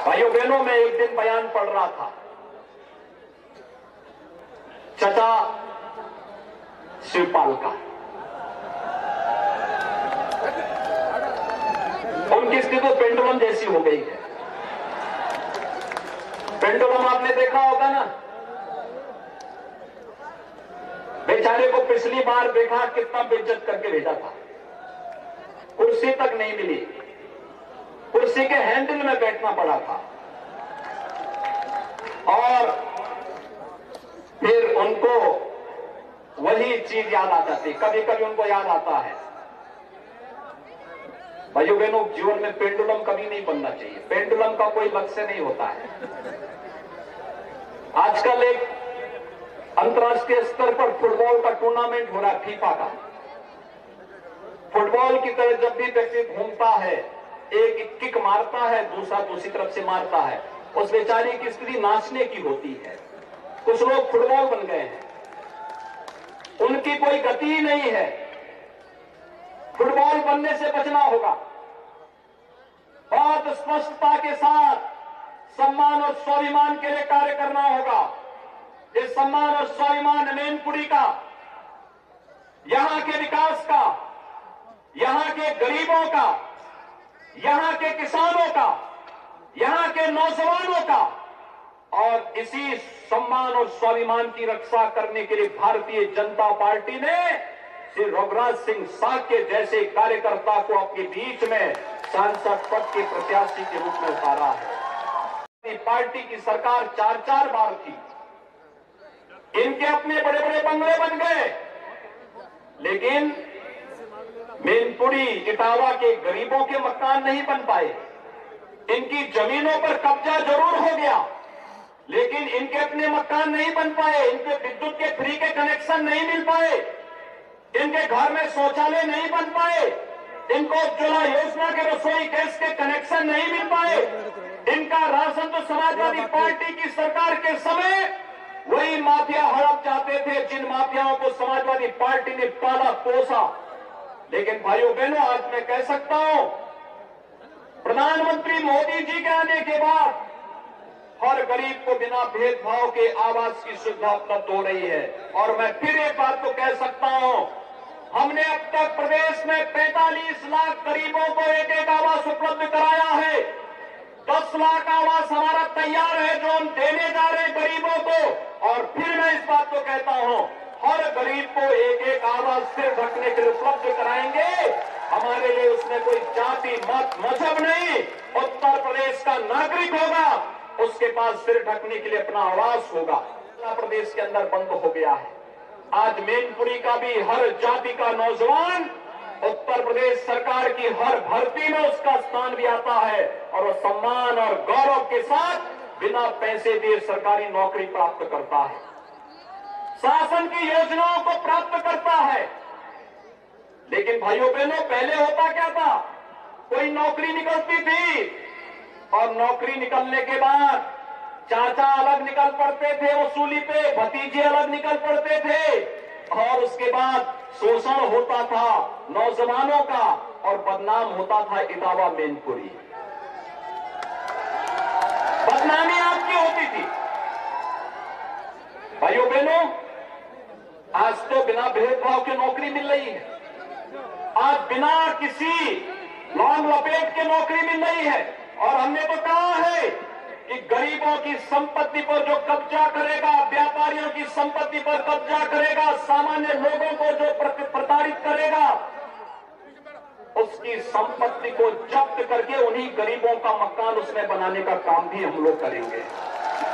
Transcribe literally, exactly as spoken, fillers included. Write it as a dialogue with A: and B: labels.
A: भाइयों बहनों, मैं एक दिन बयान पढ़ रहा था चचा शिवपाल का। उनकी स्थिति तो पेंडुलम जैसी हो गई है। पेंडुलम आपने देखा होगा ना, बेचारे को पिछली बार देखा कितना बेइज्जत करके भेजा था, कुर्सी तक नहीं मिली, कुर्सी के हैंडल में बैठना पड़ा था। और फिर उनको वही चीज याद आ जाती, कभी कभी उनको याद आता है। भाइयों बहनों, जीवन में पेंडुलम कभी नहीं बनना चाहिए। पेंडुलम का कोई लक्ष्य नहीं होता है। आजकल एक अंतर्राष्ट्रीय स्तर पर फुटबॉल का टूर्नामेंट हो रहा है, फीफा का। फुटबॉल की तरह जब भी व्यक्ति घूमता है, एक किक मारता है, दूसरा दूसरी तरफ से मारता है, उस बेचारी की स्थिति नाचने की होती है। कुछ लोग फुटबॉल बन गए हैं, उनकी कोई गति ही नहीं है। फुटबॉल बनने से बचना होगा। बहुत स्पष्टता के साथ सम्मान और स्वाभिमान के लिए कार्य करना होगा। इस सम्मान और स्वाभिमान मैनपुरी का, यहां के विकास का, यहां के गरीबों का, यहां के किसानों का, यहां के नौजवानों का, और इसी सम्मान और स्वाभिमान की रक्षा करने के लिए भारतीय जनता पार्टी ने श्री रघुराज सिंह साक्य जैसे कार्यकर्ता को अपने बीच में सांसद पद के प्रत्याशी के रूप में उतारा है। पार्टी की सरकार चार चार बार थी, इनके अपने बड़े बड़े बंगले बन गए, लेकिन मैनपुरी इटावा के गरीबों के मकान नहीं बन पाए। इनकी जमीनों पर कब्जा जरूर हो गया, लेकिन इनके अपने मकान नहीं बन पाए। इनके विद्युत के फ्री के कनेक्शन नहीं मिल पाए, इनके घर में शौचालय नहीं बन पाए, इनको उज्ज्वला योजना के रसोई गैस के कनेक्शन नहीं मिल पाए। इनका राशन तो समाजवादी पार्टी की सरकार के समय वही माफिया हड़प जाते थे, जिन माफियाओं को समाजवादी पार्टी ने पाला पोसा। लेकिन भाइयों बहनों, आज मैं कह सकता हूं, प्रधानमंत्री मोदी जी के आने के बाद हर गरीब को बिना भेदभाव के आवास की सुविधा उपलब्ध हो रही है। और मैं फिर एक बात तो कह सकता हूं, हमने अब तक प्रदेश में पैंतालीस लाख गरीबों को एक एक आवास उपलब्ध कराया है। दस लाख आवास हमारा तैयार है, जो हम देने जा रहे हैं गरीबों को। और फिर मैं इस बात को कहता हूं, हर गरीब को एक एक आवास सिर ढकने के लिए उपलब्ध कराएंगे। हमारे लिए उसमें कोई जाति मत मजहब नहीं। उत्तर प्रदेश का नागरिक होगा, उसके पास सिर ढकने के लिए अपना आवास होगा। उत्तर प्रदेश के अंदर बंद हो गया है। आज मैनपुरी का भी हर जाति का नौजवान उत्तर प्रदेश सरकार की हर भर्ती में उसका स्थान भी आता है, और वो सम्मान और गौरव के साथ बिना पैसे दिए सरकारी नौकरी प्राप्त करता है, शासन की योजनाओं को प्राप्त करता है। लेकिन भाइयों बहनों, पहले होता क्या था, कोई नौकरी निकलती थी और नौकरी निकलने के बाद चाचा अलग निकल पड़ते थे वसूली पे, भतीजे अलग निकल पड़ते थे, और उसके बाद शोषण होता था नौजवानों का और बदनाम होता था इटावा मैनपुरी। बदनामी आपकी होती थी। भाइयों बहनों, आज तो बिना भेदभाव के नौकरी मिल रही है। आज बिना किसी लॉन्ग लपेट के नौकरी मिल रही है। और हमने तो कहा है कि गरीबों की संपत्ति पर जो कब्जा करेगा, व्यापारियों की संपत्ति पर कब्जा करेगा, सामान्य लोगों को जो प्रताड़ित करेगा, उसकी संपत्ति को जब्त करके उन्हीं गरीबों का मकान उसमें बनाने का काम भी हम लोग करेंगे।